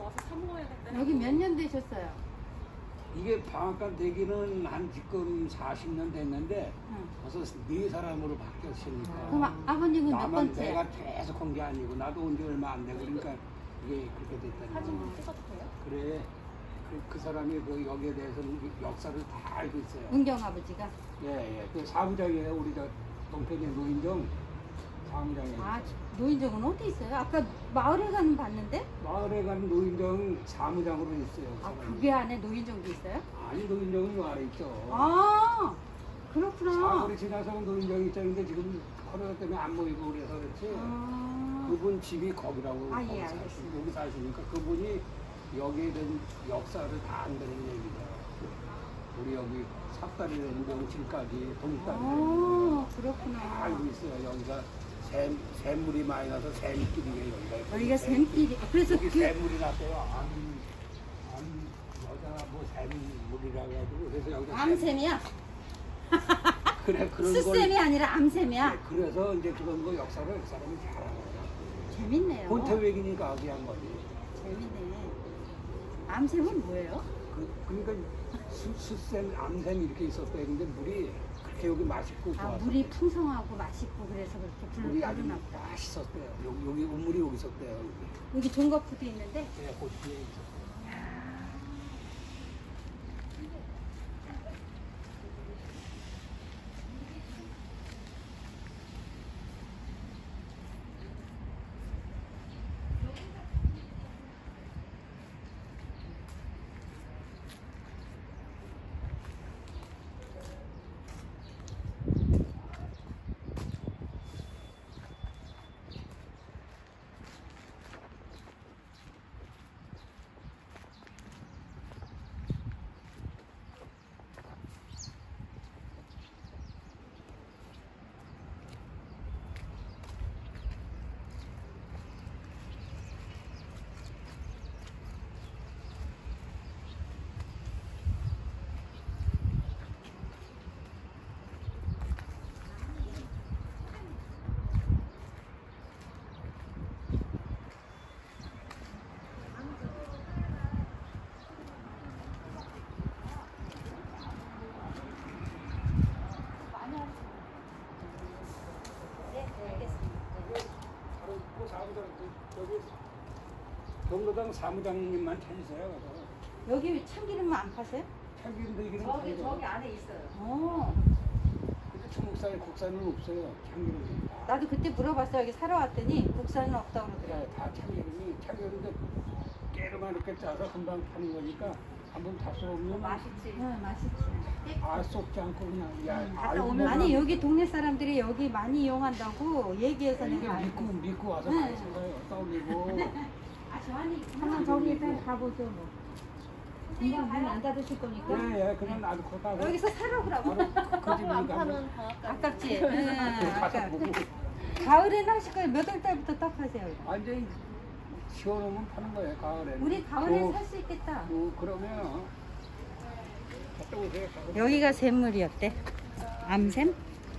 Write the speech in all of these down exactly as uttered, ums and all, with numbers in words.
와서 사 먹어야겠다. 여기 몇 년 되셨어요? 이게 방앗간 되기는 한 지금 사십 년 됐는데 응. 벌써 네 사람으로 바뀌었으니까. 그럼 아, 아버님은 몇 나만 번째? 내가 계속 한 게 아니고 나도 온 지 얼마 안 되고 그러니까 이게 그렇게 됐다니. 사진 좀 찍어도 돼요? 그래. 그, 그 사람이 그 여기에 대해서는 역사를 다 알고 있어요. 은경 아버지가? 예, 예. 그 사무장이에요. 우리 저 동편의 노인정 사무장이에요. 아, 노인정은 어디 있어요? 아까 마을에 가는 봤는데? 마을에 가는 노인정 사무장으로 있어요. 아, 사람이. 그게 안에 노인정도 있어요? 아니 노인정은 요 아래 있죠. 아, 그렇구나. 사거리 지나서 노인정이 있었는데 지금 코로나 때문에 안 모이고 그래서 그렇지. 아, 그분 집이 거기라고 아, 예, 거기 알겠습니다. 사시- 여기 사시니까 그분이 여기에 대한 역사를 다 안다는 얘기죠. 우리 여기 삽다리라는 명칭까지 동다리라는 아, 다 그렇구나. 알고 있어요. 여기가 샘, 샘물이 많이 나서 샘길이에요. 여기가. 여기가 샘길이. 그래서 여기 그, 샘물이 났어요. 암, 암, 여자 뭐 샘물이라고 해가지고 그래서 여기가 암샘이야? 샘- 그래 그런 걸. 스샘이 아니라 암샘이야? 네, 그래서 이제 그런 거 역사를 그 사람이 잘 알아요. 재밌네요. 본태외기니까 여기 한 거지. 재밌네. 암샘은 뭐예요? 그, 그러니까 수, 수샘, 암샘 이렇게 있었대요. 근데 물이 그렇게 여기 맛있고 아, 좋았어요. 물이 풍성하고 맛있고 그래서 그렇게 물이 아주 불렀나 보다. 맛있었대요. 여기, 여기 우물이 여기 있었대요. 여기. 여기 종거푸도 있는데 네, 그 뒤에 있었어요. 경로당 사무장님만 찾으세요. 그래서 여기 참기름은 안 파세요? 참기름도 이기는 저기 저기 안에 있어요. 어. 근데 중국산, 국산은 없어요. 참기름이. 다. 나도 그때 물어봤어요. 여기 사러 왔더니 국산은 없다고 그러더라고요. 네, 다 참기름이 참기름도 깨로만 이렇게 짜서 금방 파는 거니까 한번 다 쏘면 맛있지. 응, 맛있지. 아 쏟지 않고 그냥 야 갔다 알고 오면 아니 여기 동네 사람들이 여기 많이 이용한다고 얘기해서 이게 내가 믿고 알고. 믿고 와서 네. 많이 산 거예요. 떠올리고 아, 저한테 한번 저기 일단 가보죠 뭐. 금방 문안 닫으실 거니까. 그래 그냥 놔두고 가고 여기서 사러 그러고. 그 집을 가면 아깝지. 응, 가서 아깝. 보고 가을에는 하실 거예요. 몇 월 달부터 떡 하세요? 완전히 시원하면 파는 거예요. 가을에. 우리 가을에 살 수 있겠다. 어, 그러면 갔다 오세요. 가을에. 여기가 샘물이었대. 암샘?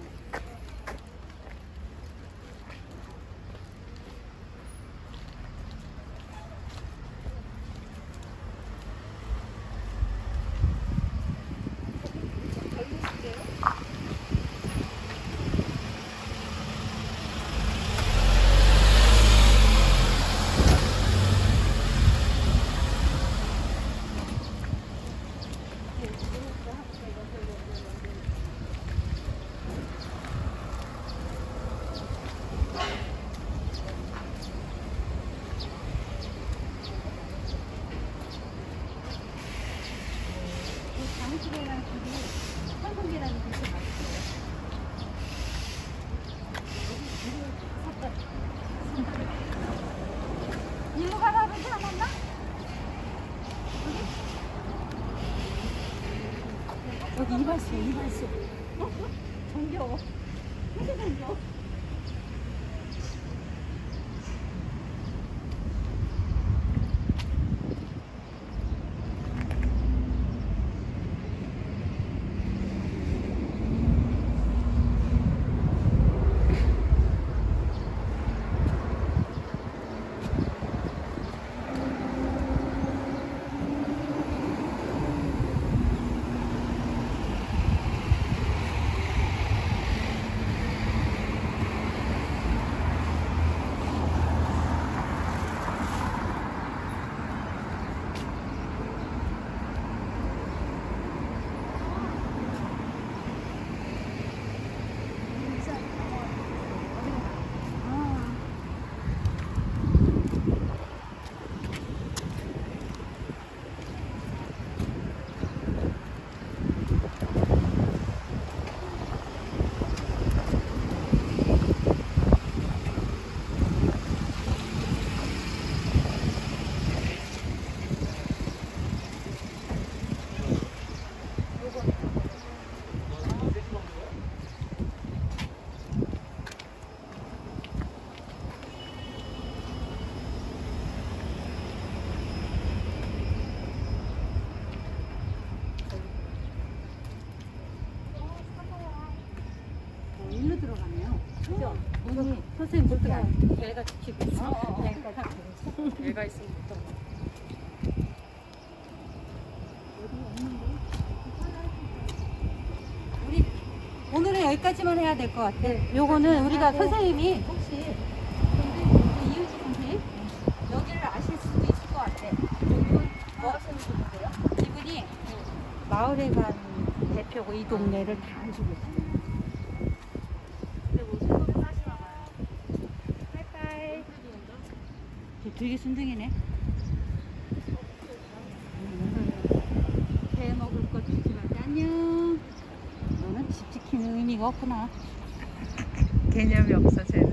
장수계란 집이 황금계란이 그렇게 맛있어요. 일로 가라 그러지 않았나? 여기? 여기 이발소, 이발소. 어? 정겨워. 되게 정겨워. 선생님 볼 때가 얘가 지키고 있어. 그냥 일단 다 보고 얘가 있으면 또. 우리 오늘은 여기까지만 해야 될 것 같아. 요거는 우리가 선생님이 혹시 우리 이유지 선생님 여기를 아실 수도 있을 것 같아. 이분 뭐 하시는 분이세요? 이분이 마을에 간 대표고 이 동네를 다 알고 있어요. 근데 뭐 새벽에 사시나 봐요. 빠이빠이. 되게 순둥이네. 개 먹을 것 주지 말자. 안녕. 너는 집 지키는 의미가 없구나. 개념이 없어, 쟤는.